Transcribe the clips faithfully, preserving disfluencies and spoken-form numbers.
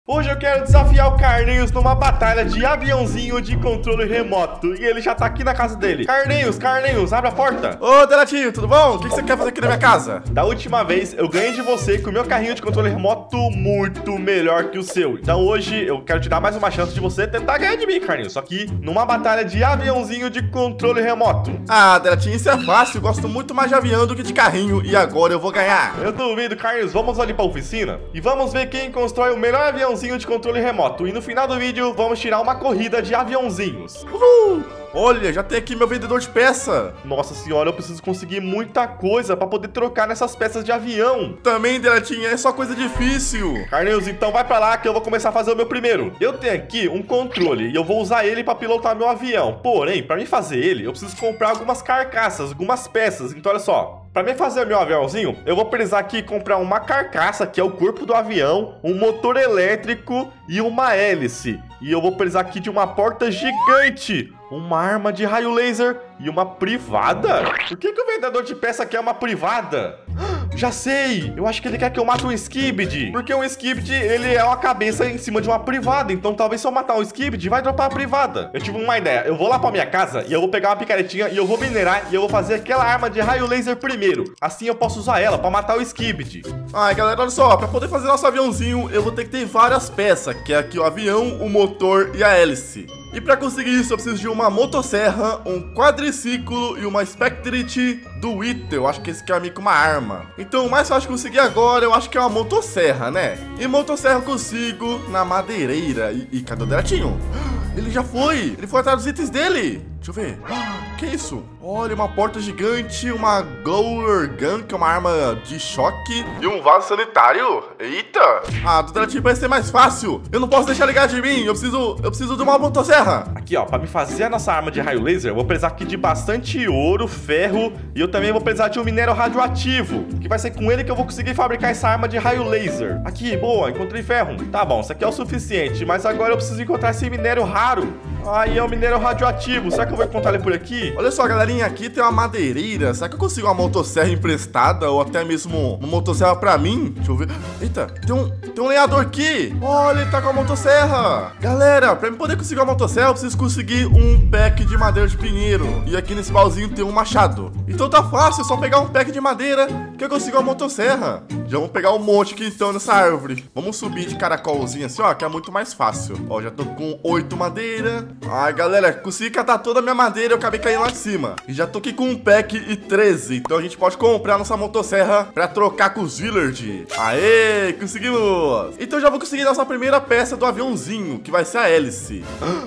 Hoje eu quero desafiar o Carlinhos numa batalha de aviãozinho de controle remoto. E ele já tá aqui na casa dele. Carlinhos, Carlinhos, abre a porta. Ô, Delatinho, tudo bom? O que você quer fazer aqui na minha casa? Da última vez eu ganhei de você com o meu carrinho de controle remoto muito melhor que o seu. Então hoje eu quero te dar mais uma chance de você tentar ganhar de mim, Carlinhos. Só que numa batalha de aviãozinho de controle remoto. Ah, Delatinho, isso é fácil. Eu gosto muito mais de avião do que de carrinho. E agora eu vou ganhar. Eu duvido, Carlinhos. Vamos ali pra oficina e vamos ver quem constrói o melhor aviãozinho de controle remoto. E no final do vídeo vamos tirar uma corrida de aviãozinhos. Uhul! Olha, já tem aqui meu vendedor de peça. Nossa senhora, eu preciso conseguir muita coisa pra poder trocar nessas peças de avião. Também, Delatinho, é só coisa difícil. Carlinhos, então vai pra lá que eu vou começar a fazer o meu primeiro. Eu tenho aqui um controle e eu vou usar ele pra pilotar meu avião. Porém, pra mim fazer ele, eu preciso comprar algumas carcaças, algumas peças. Então olha só. Pra mim fazer o meu aviãozinho, eu vou precisar aqui comprar uma carcaça, que é o corpo do avião, um motor elétrico e uma hélice. E eu vou precisar aqui de uma porta gigante, uma arma de raio laser e uma privada. Por que que o vendedor de peça quer uma privada? Já sei! Eu acho que ele quer que eu mate um Skibidi. Porque um Skibidi, ele é uma cabeça em cima de uma privada. Então talvez se eu matar um Skibidi, vai dropar a privada. Eu tive uma ideia. Eu vou lá pra minha casa e eu vou pegar uma picaretinha e eu vou minerar e eu vou fazer aquela arma de raio laser primeiro. Assim eu posso usar ela pra matar o Skibidi. Ai, galera, olha só. Pra poder fazer nosso aviãozinho, eu vou ter que ter várias peças. Que é aqui o avião, o motor e a hélice. E pra conseguir isso, eu preciso de uma motosserra, um quadriciclo e uma Spectrit do Ita. Eu acho que esse aqui é amigo com uma arma. Então, o mais fácil de conseguir agora, eu acho que é uma motosserra, né? E motosserra eu consigo na madeireira. E, e cadê o Delatinho? Ele já foi! Ele foi atrás dos itens dele! Deixa eu ver. Que isso? Olha, uma porta gigante, uma Glower Gun, que é uma arma de choque. E um vaso sanitário? Eita! Ah, do Delatinho vai ser mais fácil. Eu não posso deixar ligar de mim. Eu preciso, eu preciso de uma motosserra. Aqui, ó, pra me fazer a nossa arma de raio laser, eu vou precisar aqui de bastante ouro, ferro. E eu também vou precisar de um minério radioativo, que vai ser com ele que eu vou conseguir fabricar essa arma de raio laser. Aqui, boa, encontrei ferro. Tá bom, isso aqui é o suficiente. Mas agora eu preciso encontrar esse minério raro. Aí é o minério radioativo. Será que eu vou encontrar ele por aqui? Olha só, galerinha, aqui tem uma madeireira. Será que eu consigo uma motosserra emprestada? Ou até mesmo uma motosserra pra mim? Deixa eu ver. Eita, tem um, tem um lenhador aqui. Olha, ele tá com a motosserra. Galera, pra eu poder conseguir uma motosserra, eu preciso conseguir um pack de madeira de pinheiro. E aqui nesse baúzinho tem um machado. Então tá fácil, é só pegar um pack de madeira que eu consigo uma motosserra. Já vamos pegar um monte aqui então nessa árvore. Vamos subir de caracolzinho assim, ó, que é muito mais fácil. Ó, já tô com oito madeira. Ai, galera, consegui catar toda a minha madeira, eu acabei caindo lá de cima. E já tô aqui com um pack e treze. Então a gente pode comprar nossa motosserra pra trocar com os village. Aê, conseguimos! Então já vou conseguir nossa primeira peça do aviãozinho, que vai ser a hélice.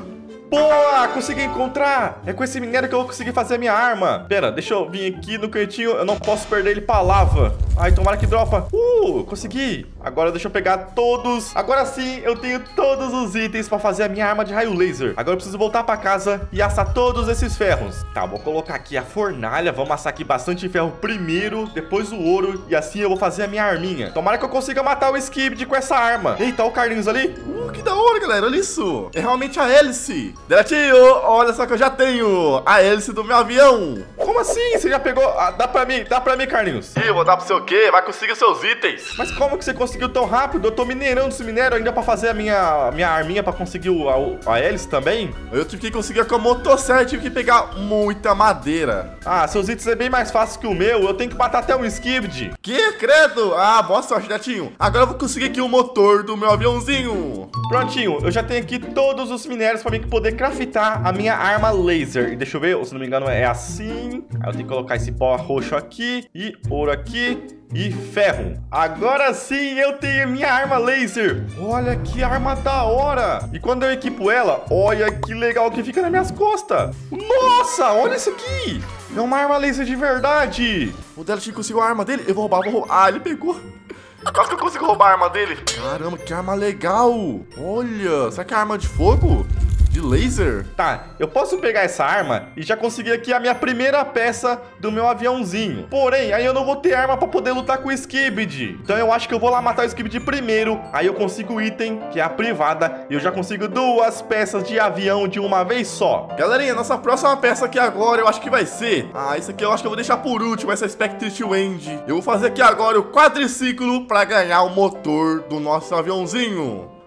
Boa! Consegui encontrar! É com esse minério que eu vou conseguir fazer a minha arma. Pera, deixa eu vir aqui no cantinho. Eu não posso perder ele pra lava. Ai, tomara que dropa. Uh, consegui! Agora deixa eu pegar todos. Agora sim, eu tenho todos os itens pra fazer a minha arma de raio laser. Agora eu preciso voltar pra casa e assar todos esses ferros. Tá, vou colocar aqui a fornalha. Vamos assar aqui bastante ferro primeiro, depois o ouro. E assim eu vou fazer a minha arminha. Tomara que eu consiga matar o Skibidi com essa arma. Eita, olha o Carlinhos ali. Uh, que da hora, galera. Olha isso. É realmente a hélice. Delatinho, olha só que eu já tenho a hélice do meu avião. Como assim? Você já pegou? Ah, dá pra mim, dá pra mim, Carlinhos. Ih, vou dar pro seu quê? Vai conseguir seus itens. Mas como que você conseguiu tão rápido? Eu tô minerando esse minério ainda pra fazer a minha, minha arminha pra conseguir o, a, a hélice também. Eu tive que conseguir com a motosserra, tive que pegar muita madeira. Ah, seus itens é bem mais fácil que o meu. Eu tenho que matar até um Skibidi. Que credo? Ah, boa sorte, Delatinho. Agora eu vou conseguir aqui o motor do meu aviãozinho. Prontinho, eu já tenho aqui todos os minérios pra mim poder craftar a minha arma laser. E deixa eu ver, se não me engano é assim. Aí eu tenho que colocar esse pó roxo aqui e ouro aqui e ferro. Agora sim eu tenho minha arma laser. Olha que arma da hora. E quando eu equipo ela, olha que legal que fica nas minhas costas. Nossa, olha isso aqui. É uma arma laser de verdade. O Delatinho conseguiu a arma dele. Eu vou roubar, vou roubar. Ah, ele pegou. Quase que eu consigo roubar a arma dele. Caramba, que arma legal. Olha, será que é arma de fogo? De laser? Tá, eu posso pegar essa arma e já conseguir aqui a minha primeira peça do meu aviãozinho. Porém, aí eu não vou ter arma pra poder lutar com o Skibidi. Então eu acho que eu vou lá matar o Skibidi primeiro. Aí eu consigo o item, que é a privada. E eu já consigo duas peças de avião de uma vez só. Galerinha, nossa próxima peça aqui agora eu acho que vai ser... Ah, isso aqui eu acho que eu vou deixar por último, essa Spectrit Wind. Eu vou fazer aqui agora o quadriciclo pra ganhar o motor do nosso aviãozinho.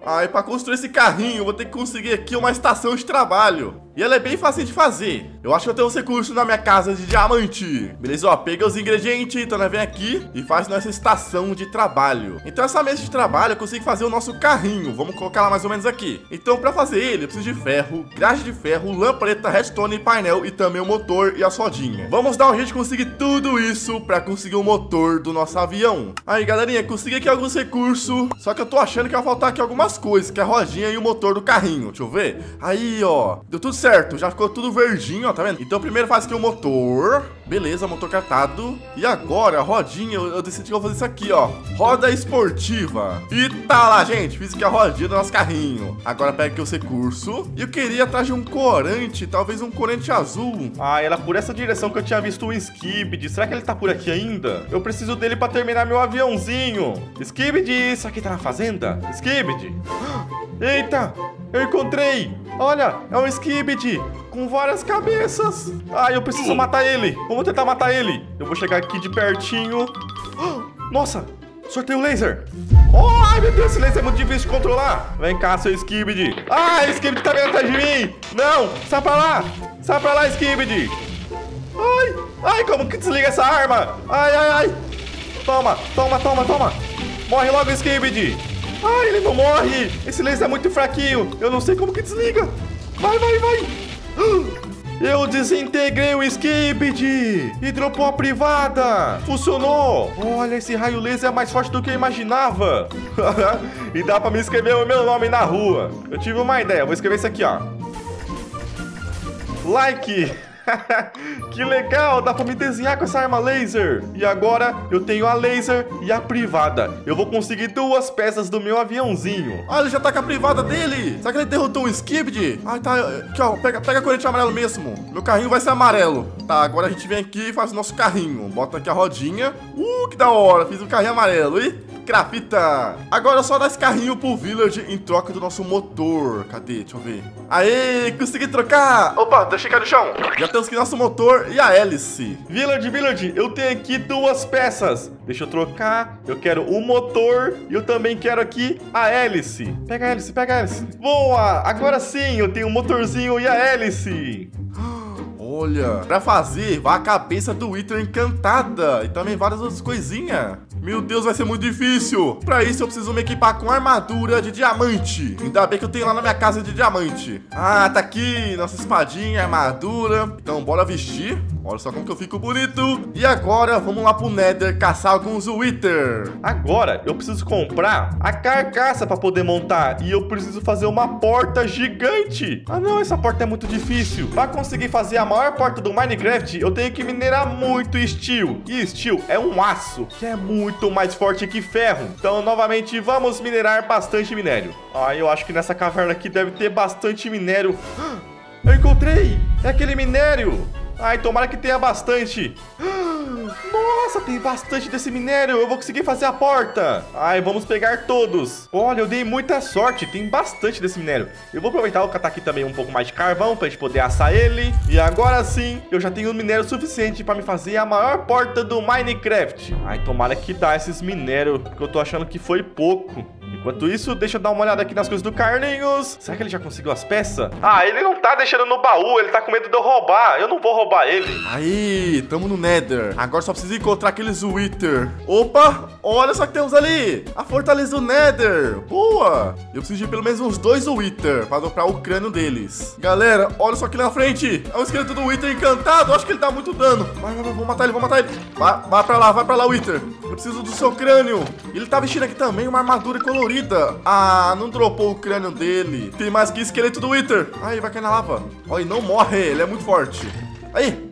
Ah, e pra construir esse carrinho, eu vou ter que conseguir aqui uma estação de trabalho. E ela é bem fácil de fazer. Eu acho que eu tenho os recursos na minha casa de diamante. Beleza, ó, pega os ingredientes, então nós vem aqui e faz nossa estação de trabalho. Então essa mesa de trabalho eu consigo fazer o nosso carrinho. Vamos colocar ela mais ou menos aqui. Então pra fazer ele eu preciso de ferro, grade de ferro, lã preta, redstone, painel e também o motor e a rodinha. Vamos dar um jeito de conseguir tudo isso pra conseguir o motor do nosso avião. Aí galerinha, consegui aqui alguns recursos. Só que eu tô achando que vai faltar aqui algumas coisas, que é a rodinha e o motor do carrinho. Deixa eu ver. Aí ó, deu tudo certo. Certo, já ficou tudo verdinho, ó, tá vendo? Então primeiro faz aqui o motor. Beleza, motor catado. E agora, a rodinha, eu, eu decidi que eu vou fazer isso aqui, ó. Roda esportiva. E tá lá, gente, fiz aqui a rodinha do nosso carrinho. Agora pega aqui o recurso. E eu queria atrás de um corante, talvez um corante azul. Ah, era por essa direção que eu tinha visto o Skibidi. Será que ele tá por aqui ainda? Eu preciso dele pra terminar meu aviãozinho. Skibidi, isso aqui tá na fazenda? Skibidi. Eita, eu encontrei. Olha, é um Skibidi com várias cabeças. Ah, eu preciso matar ele. Vamos tentar matar ele. Eu vou chegar aqui de pertinho. Nossa, sorteio laser. Oh, ai, meu Deus, esse laser é muito difícil de controlar. Vem cá, seu Skibidi. Ah, o Skibidi tá vindo atrás de mim. Não, sai pra lá. Sai pra lá, Skibidi. Ai, ai, como que desliga essa arma? Ai, ai, ai. Toma, toma, toma, toma. Morre logo, Skibidi. Ai, ele não morre. Esse laser é muito fraquinho. Eu não sei como que desliga. Vai, vai, vai. Eu desintegrei o Skibidi e dropou a privada. Funcionou. Olha, esse raio laser é mais forte do que eu imaginava. E dá pra me escrever o meu nome na rua. Eu tive uma ideia. Vou escrever isso aqui, ó. Like. Que legal, dá pra me desenhar com essa arma laser. E agora eu tenho a laser e a privada. Eu vou conseguir duas peças do meu aviãozinho. Ah, ele já tá com a privada dele. Será que ele derrotou um Skibidi? Ai, tá, aqui ó, pega, pega a corrente amarelo mesmo. Meu carrinho vai ser amarelo. Tá, agora a gente vem aqui e faz o nosso carrinho. Bota aqui a rodinha. Uh, que da hora, fiz um carrinho amarelo. E grafita. Agora é só dar esse carrinho pro Village em troca do nosso motor. Cadê? Deixa eu ver. Aê, consegui trocar. Opa, deixei cair no chão. Já temos aqui nosso motor e a hélice. Village, Village, eu tenho aqui duas peças. Deixa eu trocar. Eu quero o motor e eu também quero aqui a hélice. Pega a hélice, pega a hélice. Boa, agora sim eu tenho o motorzinho e a hélice. Olha, pra fazer, vai a cabeça do Wither encantada e também várias outras coisinhas. Meu Deus, vai ser muito difícil. Pra isso eu preciso me equipar com armadura de diamante. Ainda bem que eu tenho lá na minha casa de diamante. Ah, tá aqui, nossa espadinha, armadura. Então bora vestir. Olha só como que eu fico bonito. E agora vamos lá pro Nether caçar alguns Wither. Agora eu preciso comprar a carcaça pra poder montar. E eu preciso fazer uma porta gigante. Ah não, essa porta é muito difícil. Pra conseguir fazer a maior porta do Minecraft, eu tenho que minerar muito steel. E steel é um aço que é muito mais forte que ferro. Então novamente vamos minerar bastante minério. Ah, eu acho que nessa caverna aqui deve ter bastante minério. Eu encontrei! É aquele minério! Ai, tomara que tenha bastante. Nossa, tem bastante desse minério. Eu vou conseguir fazer a porta. Ai, vamos pegar todos. Olha, eu dei muita sorte. Tem bastante desse minério. Eu vou aproveitar e catar aqui também um pouco mais de carvão pra gente poder assar ele. E agora sim, eu já tenho minério suficiente pra me fazer a maior porta do Minecraft. Ai, tomara que dá esses minérios, porque eu tô achando que foi pouco. Enquanto isso, deixa eu dar uma olhada aqui nas coisas do Carlinhos. Será que ele já conseguiu as peças? Ah, ele não tá deixando no baú. Ele tá com medo de eu roubar. Eu não vou roubar ele. Aí, tamo no Nether. Agora só preciso encontrar aqueles Wither. Opa, olha só que temos ali. A fortaleza do Nether. Boa. Eu preciso de pelo menos uns dois Wither pra dobrar o crânio deles. Galera, olha só aqui na frente. É o esqueleto do Wither encantado. Acho que ele dá muito dano. Vai, vai, vai, vou matar ele, vou matar ele. Vai, vai pra lá, vai pra lá, Wither. Eu preciso do seu crânio. Ele tá vestindo aqui também uma armadura colorida. Ah, não dropou o crânio dele. Tem mais que esqueleto do Wither. Aí, vai cair na lava. Olha, não morre, ele é muito forte. Aí.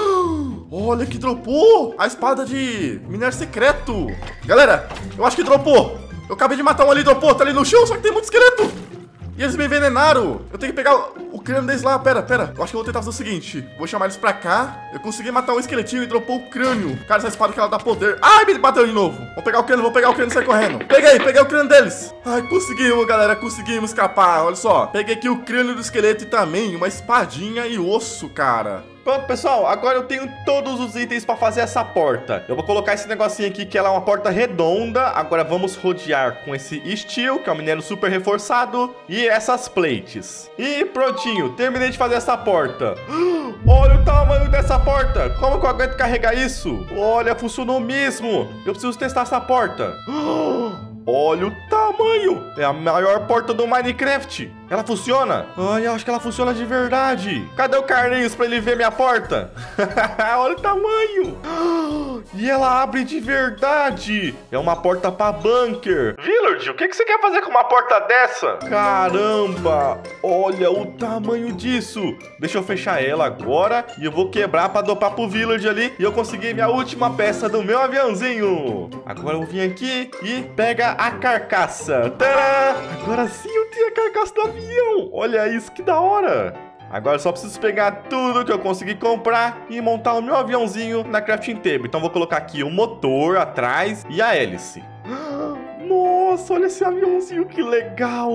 Olha que dropou a espada de minério secreto. Galera, eu acho que dropou. Eu acabei de matar um ali, dropou, tá ali no chão, só que tem muito esqueleto. E eles me envenenaram. Eu tenho que pegar o crânio deles lá. Pera, pera. Eu acho que eu vou tentar fazer o seguinte. Vou chamar eles pra cá. Eu consegui matar um esqueletinho e dropou o crânio. Cara, essa espada que ela dá poder. Ai, me bateu de novo. Vou pegar o crânio, vou pegar o crânio e sair correndo. Peguei, peguei o crânio deles. Ai, conseguimos, galera. Conseguimos escapar. Olha só. Peguei aqui o crânio do esqueleto e também uma espadinha e osso, cara. Pronto, pessoal, agora eu tenho todos os itens pra fazer essa porta. Eu vou colocar esse negocinho aqui, que ela é uma porta redonda. Agora vamos rodear com esse steel, que é um minério super reforçado, e essas plates. E prontinho, terminei de fazer essa porta. Olha o tamanho dessa porta. Como que eu aguento carregar isso? Olha, funcionou mesmo. Eu preciso testar essa porta. Olha o tamanho. É a maior porta do Minecraft. Ela funciona? Ai, eu acho que ela funciona de verdade. Cadê o Carlinhos pra ele ver minha porta? Olha o tamanho. E ela abre de verdade. É uma porta pra bunker. Village, o que, que você quer fazer com uma porta dessa? Caramba. Olha o tamanho disso. Deixa eu fechar ela agora. E eu vou quebrar pra dopar pro Village ali. E eu consegui minha última peça do meu aviãozinho. Agora eu vim aqui e pega a carcaça. Tadã! Agora sim eu tenho a carcaça do avião. Olha isso, que da hora. Agora eu só preciso pegar tudo que eu consegui comprar e montar o meu aviãozinho na crafting table. Então vou colocar aqui o motor atrás e a hélice. Nossa, olha esse aviãozinho, que legal.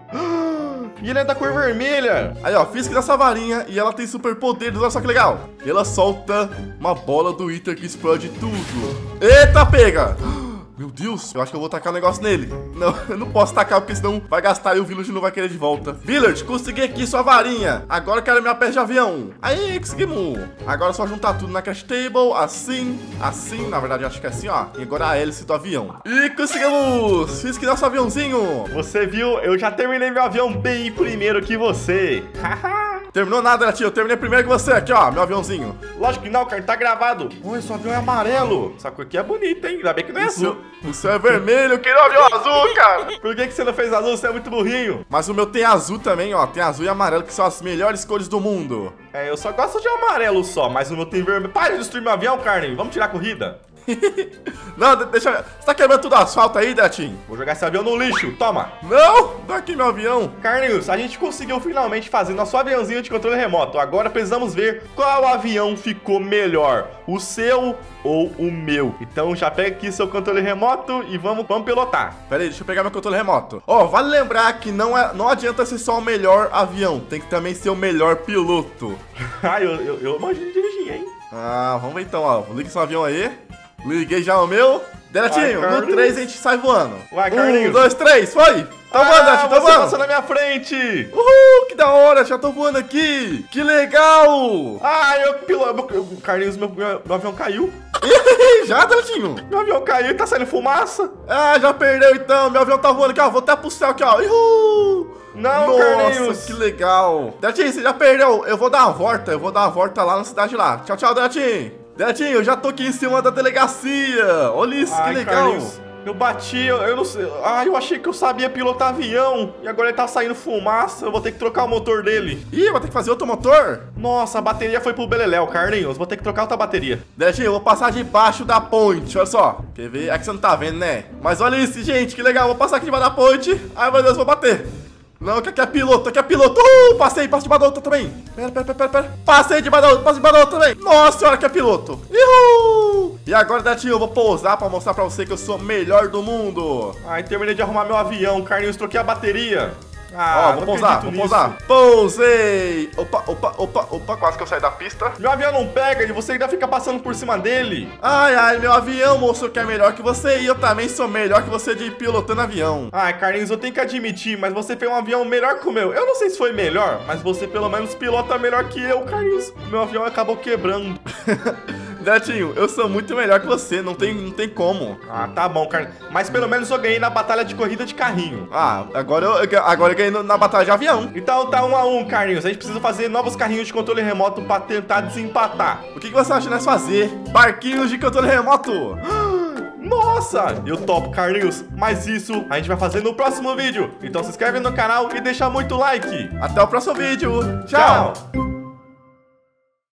E ele é da cor vermelha. Aí, ó, fiz que dessa varinha e ela tem superpoderes, olha só que legal. E ela solta uma bola do Wither que explode tudo. Eita, pega! Meu Deus, eu acho que eu vou tacar um negócio nele. Não, eu não posso tacar porque senão vai gastar e o Village não vai querer de volta. Village, consegui aqui sua varinha. Agora eu quero minha peça de avião. Aí, conseguimos. Agora é só juntar tudo na crash table, assim, assim. Na verdade, eu acho que é assim, ó. E agora a hélice do avião. E conseguimos! Fiz que nosso aviãozinho. Você viu? Eu já terminei meu avião bem primeiro que você. Haha. Terminou nada, tio. Eu terminei primeiro que você. Aqui, ó, meu aviãozinho. Lógico que não, cara. Tá gravado. Oi, seu avião é amarelo. Essa cor aqui é bonita, hein? Ainda bem que não é O azul. seu, o seu é vermelho. Eu queria um avião azul, cara. Por que, que você não fez azul? Você é muito burrinho. Mas o meu tem azul também, ó. Tem azul e amarelo, que são as melhores cores do mundo. É, eu só gosto de amarelo só. Mas o meu tem vermelho. Para de destruir meu avião, Carne. Vamos tirar a corrida. Não, deixa eu... Você tá quebrando tudo o asfalto aí, Datinho? Vou jogar esse avião no lixo. Toma. Não, dá aqui meu avião. Carlinhos, a gente conseguiu finalmente fazer nosso aviãozinho de controle remoto. Agora precisamos ver qual avião ficou melhor, o seu ou o meu. Então já pega aqui seu controle remoto e vamos, vamos pilotar. Pera aí, deixa eu pegar meu controle remoto. Ó, oh, vale lembrar que não, é, não adianta ser só o melhor avião, tem que também ser o melhor piloto. Ah, eu, eu, eu imagino dirigir, hein? Ah, vamos ver então, ó. Liga esse avião aí. Liguei já o meu. Delatinho, no três a gente sai voando. Vai, Carlinhos. Um, dois, três, foi! Tô ah, voando, Datinho, tô você voando. passou na minha frente. Uhul, que da hora, já tô voando aqui. Que legal. Ah, eu piloto. Carlinhos, meu, meu, meu avião caiu. Já, Delatinho? Meu avião caiu e tá saindo fumaça. Ah, já perdeu então. Meu avião tá voando aqui, ó. Vou até pro céu aqui, ó. Uhul. Não, Nossa, Carlinhos. que legal. Delatinho, você já perdeu. Eu vou dar uma volta. Eu vou dar uma volta lá na cidade lá. Tchau, tchau, Delatinho. Delatinho, eu já tô aqui em cima da delegacia. Olha isso, Ai, que legal. Carlinhos, eu bati, eu, eu não sei. Ah, eu achei que eu sabia pilotar avião. E agora ele tá saindo fumaça. Eu vou ter que trocar o motor dele. Ih, vou ter que fazer outro motor? Nossa, a bateria foi pro beleléu, Carlinhos. Vou ter que trocar outra bateria. Delatinho, eu vou passar debaixo da ponte. Olha só. Quer ver? É que você não tá vendo, né? Mas olha isso, gente, que legal. Vou passar aqui debaixo da ponte. Ai, meu Deus, vou bater. Não, que aqui é piloto, aqui é piloto. Uh, passei, passo debaixo da outra também. Pera, pera, pera, pera. Passei debaixo da outra, passo debaixo da outra também. Nossa senhora, que é piloto. Uhul. E agora, Datinho, eu vou pousar pra mostrar pra você que eu sou o melhor do mundo. Ai, terminei de arrumar meu avião, Carlinhos, troquei a bateria. Ah, ó, vou pousar, vou pousar. Pousei. Opa, opa, opa, opa, quase que eu saí da pista. Meu avião não pega e você ainda fica passando por cima dele. Ai, ai, meu avião mostrou que é melhor que você e eu também sou melhor que você de pilotando avião. Ai, Carlinhos, eu tenho que admitir, mas você fez um avião melhor que o meu. Eu não sei se foi melhor, mas você pelo menos pilota melhor que eu, Carlinhos. Meu avião acabou quebrando. Datinho, eu sou muito melhor que você, não tem, não tem como. Ah, tá bom, Carlinhos. Mas pelo menos eu ganhei na batalha de corrida de carrinho. Ah, agora eu, agora eu ganhei na batalha de avião. Então tá um a um, Carlinhos. A gente precisa fazer novos carrinhos de controle remoto pra tentar desempatar. O que, que você acha de nós fazer? Barquinhos de controle remoto. Nossa, eu topo, Carlinhos. Mas isso a gente vai fazer no próximo vídeo. Então se inscreve no canal e deixa muito like. Até o próximo vídeo. Tchau. Tchau.